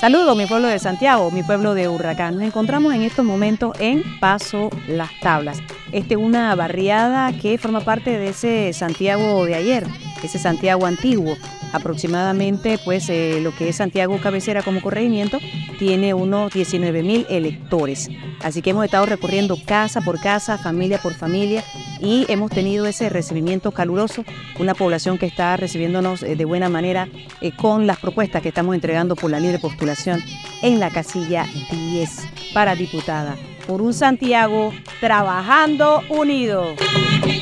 Saludos, mi pueblo de Santiago, mi pueblo de Urracán. Nos encontramos en estos momentos en Paso Las Tablas. Esta es una barriada que forma parte de ese Santiago de ayer, ese Santiago antiguo. Aproximadamente, pues, lo que es Santiago Cabecera como corregimiento tiene unos 19.000 electores. Así que hemos estado recorriendo casa por casa, familia por familia, y hemos tenido ese recibimiento caluroso, una población que está recibiéndonos de buena manera con las propuestas que estamos entregando por la libre postulación en la casilla 10 para diputada. Por un Santiago trabajando unido.